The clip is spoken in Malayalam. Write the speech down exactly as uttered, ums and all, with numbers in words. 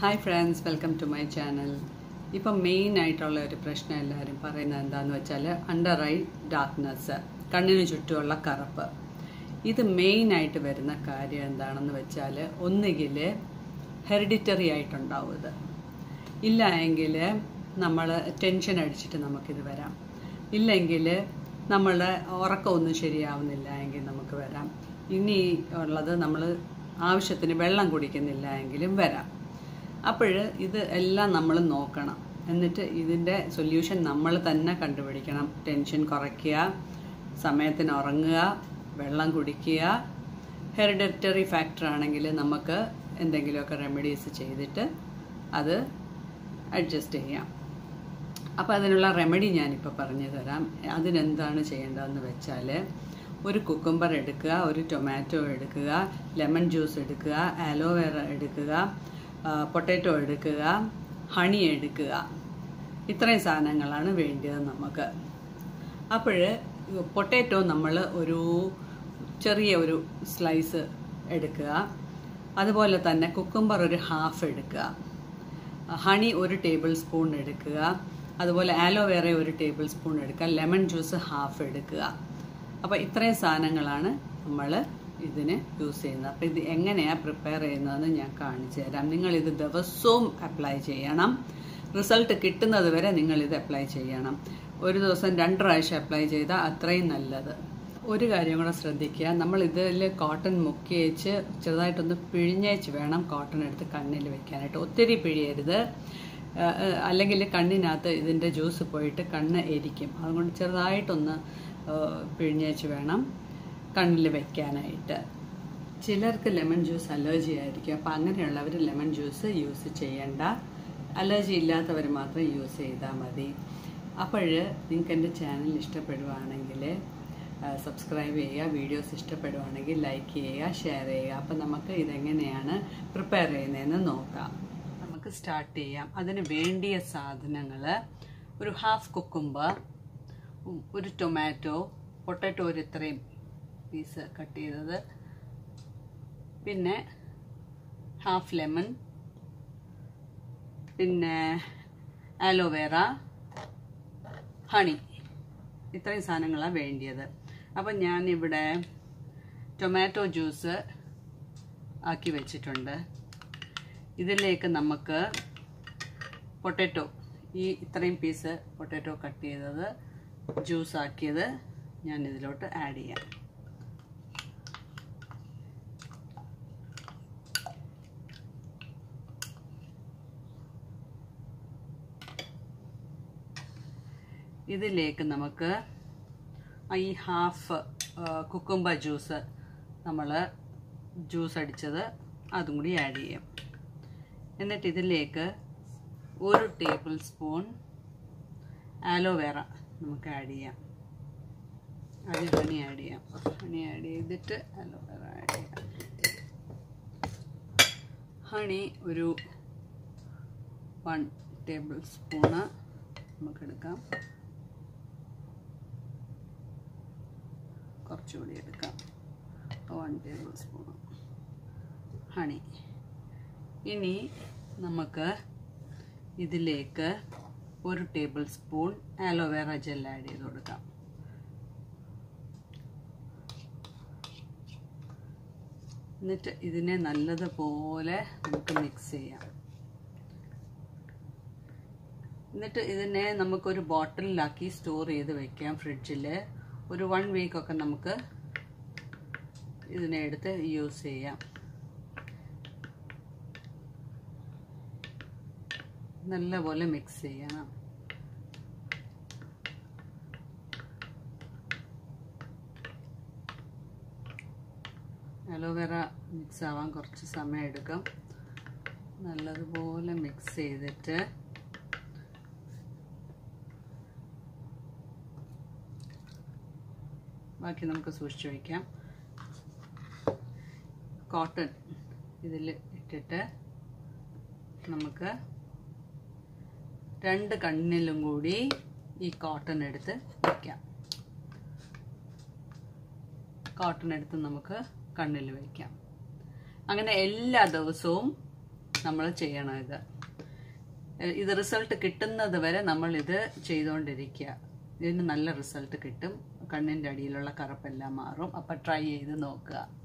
Hi friends, welcome to my channel. ഇപ്പോൾ മെയിൻ ആയിട്ടുള്ള ഒരു പ്രശ്നം എല്ലാവരും പറയുന്നത് എന്താണെന്ന് വെച്ചാൽ അണ്ടർ ഐ ഡാർക്ക്നെസ്, കണ്ണിന് ചുറ്റുമുള്ള കറുപ്പ്. ഇത് മെയിൻ ആയിട്ട് വരുന്ന കാര്യം എന്താണെന്ന് വെച്ചാൽ ഒന്നുകിൽ ഹെറിഡിറ്ററി ആയിട്ടുണ്ടാവും, ഇത് ഇല്ല എങ്കിൽ നമ്മൾ ടെൻഷൻ അടിച്ചിട്ട് നമുക്കിത് വരാം, ഇല്ലെങ്കിൽ നമ്മളുടെ ഉറക്കമൊന്നും ശരിയാവുന്നില്ല എങ്കിൽ നമുക്ക് വരാം, ഇനി ഉള്ളത് നമ്മൾ ആവശ്യത്തിന് വെള്ളം കുടിക്കുന്നില്ല എങ്കിലും വരാം. അപ്പോൾ ഇത് എല്ലാം നമ്മൾ നോക്കണം, എന്നിട്ട് ഇതിൻ്റെ സൊല്യൂഷൻ നമ്മൾ തന്നെ കണ്ടുപിടിക്കണം. ടെൻഷൻ കുറയ്ക്കുക, സമയത്തിന് ഉറങ്ങുക, വെള്ളം കുടിക്കുക. ഹെറിഡിറ്ററി ഫാക്ടർ ആണെങ്കിൽ നമുക്ക് എന്തെങ്കിലുമൊക്കെ റെമഡീസ് ചെയ്തിട്ട് അത് അഡ്ജസ്റ്റ് ചെയ്യാം. അപ്പോൾ അതിനുള്ള റെമഡി ഞാനിപ്പോൾ പറഞ്ഞു തരാം. അതിനെന്താണ് ചെയ്യേണ്ടതെന്ന് വെച്ചാൽ, ഒരു കുക്കുംബർ എടുക്കുക, ഒരു ടൊമാറ്റോ എടുക്കുക, ലെമൺ ജ്യൂസ് എടുക്കുക, ആലോവേറ എടുക്കുക, പൊട്ടാറ്റോ എടുക്കുക, ഹണി എടുക്കുക. ഇത്രയും സാധനങ്ങളാണ് വേണ്ടത് നമുക്ക്. അപ്പോൾ പൊട്ടാറ്റോ നമ്മൾ ഒരു ചെറിയ ഒരു സ്ലൈസ് എടുക്കുക, അതുപോലെ തന്നെ കുക്കുംബർ ഒരു ഹാഫ് എടുക്കുക, ഹണി ഒരു ടേബിൾ സ്പൂൺ എടുക്കുക, അതുപോലെ ആലോവേറ ഒരു ടേബിൾ സ്പൂൺ എടുക്കുക, ലെമൺ ജ്യൂസ് ഹാഫ് എടുക്കുക. അപ്പോൾ ഇത്രയും സാധനങ്ങളാണ് നമ്മൾ ഇതിന് യൂസ് ചെയ്യുന്നത്. അപ്പോൾ ഇത് എങ്ങനെയാണ് പ്രിപ്പയർ ചെയ്യുന്നതെന്ന് ഞാൻ കാണിച്ചു തരാം. നിങ്ങളിത് ദിവസവും അപ്ലൈ ചെയ്യണം. റിസൾട്ട് കിട്ടുന്നത് വരെ നിങ്ങളിത് അപ്ലൈ ചെയ്യണം. ഒരു ദിവസം രണ്ട് പ്രാവശ്യം അപ്ലൈ ചെയ്താൽ അത്രയും നല്ലത്. ഒരു കാര്യം കൂടെ ശ്രദ്ധിക്കുക, നമ്മൾ ഇതിൽ കോട്ടൺ മുക്കി വെച്ച് ചെറുതായിട്ടൊന്ന് പിഴിഞ്ഞേച്ച് വേണം കോട്ടൺ എടുത്ത് കണ്ണിൽ വെക്കാനായിട്ട്. ഒത്തിരി പിഴിയരുത്, അല്ലെങ്കിൽ കണ്ണിനകത്ത് ഇതിൻ്റെ ജ്യൂസ് പോയിട്ട് കണ്ണ് എരിക്കും. അതുകൊണ്ട് ചെറുതായിട്ടൊന്ന് പിഴിഞ്ഞേച്ച് വേണം കണ്ണിൽ വെക്കാനായിട്ട്. ചിലർക്ക് ലെമൺ ജ്യൂസ് അലർജി ആയിരിക്കും, അപ്പോൾ അങ്ങനെയുള്ളവർ ലെമൺ ജ്യൂസ് യൂസ് ചെയ്യേണ്ട. അലർജി ഇല്ലാത്തവർ മാത്രം യൂസ് ചെയ്താൽ മതി. അപ്പോൾ നിങ്ങൾക്ക് എൻ്റെ ചാനൽ ഇഷ്ടപ്പെടുവാണെങ്കിൽ സബ്സ്ക്രൈബ് ചെയ്യുക, വീഡിയോസ് ഇഷ്ടപ്പെടുവാണെങ്കിൽ ലൈക്ക് ചെയ്യുക, ഷെയർ ചെയ്യുക. അപ്പോൾ നമുക്ക് ഇതെങ്ങനെയാണ് പ്രിപ്പയർ ചെയ്യുന്നതെന്ന് നോക്കാം. നമുക്ക് സ്റ്റാർട്ട് ചെയ്യാം. അതിന് വേണ്ടിയ സാധനങ്ങൾ: ഒരു ഹാഫ് കുക്കുംബർ, ഒരു ടൊമാറ്റോ, പൊട്ടാറ്റോ ഒരു ഇത്രയും പീസ് കട്ട് ചെയ്തത്, പിന്നെ ഹാഫ് ലെമൺ, പിന്നെ ആലോവേറ, ഹണി. ഇത്രയും സാധനങ്ങളാണ് വേണ്ടിയത്. അപ്പം ഞാനിവിടെ ടൊമാറ്റോ ജ്യൂസ് ആക്കി വെച്ചിട്ടുണ്ട്. ഇതിലേക്ക് നമുക്ക് പൊട്ടാറ്റോ, ഈ ഇത്രയും പീസ് പൊട്ടാറ്റോ കട്ട് ചെയ്തത് ജ്യൂസ് ആക്കിയത് ഞാൻ ഇതിലോട്ട് ആഡ് ചെയ്യാം. ഇതിലേക്ക് നമുക്ക് ഈ ഹാഫ് കുക്കുംബർ ജ്യൂസ്, നമ്മൾ ജ്യൂസ് അടിച്ചത്, അതും കൂടി ആഡ് ചെയ്യാം. എന്നിട്ട് ഇതിലേക്ക് ഒരു ടേബിൾ സ്പൂൺ ആലോവേറ നമുക്ക് ആഡ് ചെയ്യാം. ആദ്യം ഹണി ആഡ് ചെയ്യാം. ഹണി ആഡ് ചെയ്തിട്ട് ആലോവേറ ആഡ് ചെയ്യാം. ഹണി ഒരു വൺ ടേബിൾ സ്പൂണ് നമുക്കെടുക്കാം, കുറച്ചുകൂടി എടുക്കാം, വൺ ടേബിൾ സ്പൂൺ ഹണി. ഇനി നമുക്ക് ഇതിലേക്ക് ഒരു tablespoon aloe vera gel add ചെയ്ത് കൊടുക്കാം. എന്നിട്ട് ഇതിനെ നല്ലതുപോലെ നമുക്ക് മിക്സ് ചെയ്യാം. എന്നിട്ട് ഇതിനെ നമുക്കൊരു ബോട്ടിലാക്കി സ്റ്റോർ ചെയ്ത് വെക്കാം ഫ്രിഡ്ജിൽ. ഒരു വൺ വീക്കൊക്കെ നമുക്ക് ഇതിനെ എടുത്ത് യൂസ് ചെയ്യാം. നല്ലപോലെ മിക്സ് ചെയ്യണം. അലോവേറ മിക്സ് ആവാൻ കുറച്ച് സമയം എടുക്കും. നല്ലതുപോലെ മിക്സ് ചെയ്തിട്ട് ബാക്കി നമുക്ക് സൂക്ഷിച്ച് വയ്ക്കാം. കോട്ടൺ ഇതിൽ ഇട്ടിട്ട് നമുക്ക് രണ്ട് കണ്ണിലും കൂടി ഈ കോട്ടൺ എടുത്ത് വയ്ക്കാം. കോട്ടൺ എടുത്ത് നമുക്ക് കണ്ണിൽ വയ്ക്കാം. അങ്ങനെ എല്ലാ ദിവസവും നമ്മൾ ചെയ്യണം. ഇത് ഇത് റിസൾട്ട് കിട്ടുന്നത് വരെ നമ്മൾ ഇത് ചെയ്തുകൊണ്ടിരിക്കുക. ഇതിന് നല്ല റിസൾട്ട് കിട്ടും. കണ്ണിൻ്റെ അടിയിലുള്ള കറുപ്പെല്ലാം മാറും. അപ്പം ട്രൈ ചെയ്ത് നോക്കുക.